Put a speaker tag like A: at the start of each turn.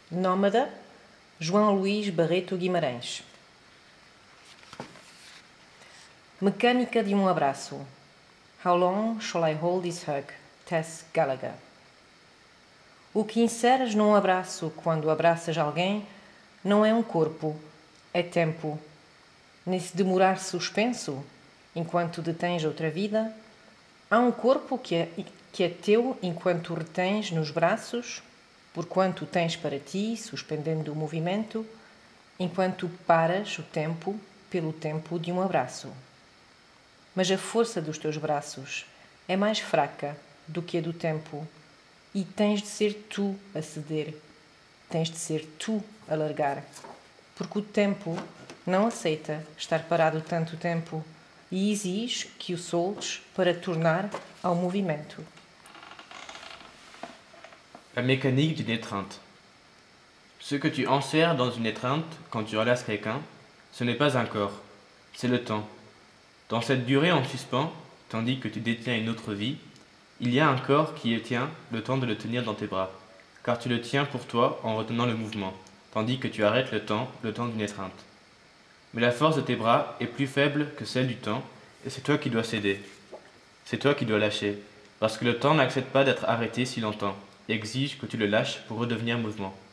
A: Nómada, João Luís Barreto Guimarães. Mecânica de um abraço. How long shall I hold this hug? Tess Gallagher. O que inseres num abraço quando abraças alguém não é um corpo, é tempo. Nesse demorar suspenso, enquanto detens outra vida, há um corpo que é teu enquanto o retens nos braços, por quanto o tens para ti, suspendendo o movimento, enquanto paras o tempo pelo tempo de um abraço. Mas a força dos teus braços é mais fraca do que a do tempo e tens de ser tu a ceder, tens de ser tu a largar, porque o tempo não aceita estar parado tanto tempo e exige que o soltes para tornar ao movimento.
B: La mécanique d'une étreinte. Ce que tu enserres dans une étreinte quand tu enlaces quelqu'un, ce n'est pas un corps, c'est le temps. Dans cette durée en suspens, tandis que tu détiens une autre vie, il y a un corps qui tient le temps de le tenir dans tes bras, car tu le tiens pour toi en retenant le mouvement, tandis que tu arrêtes le temps d'une étreinte. Mais la force de tes bras est plus faible que celle du temps, et c'est toi qui dois céder. C'est toi qui dois lâcher, parce que le temps n'accepte pas d'être arrêté si longtemps, et exige que tu le lâches pour redevenir mouvement.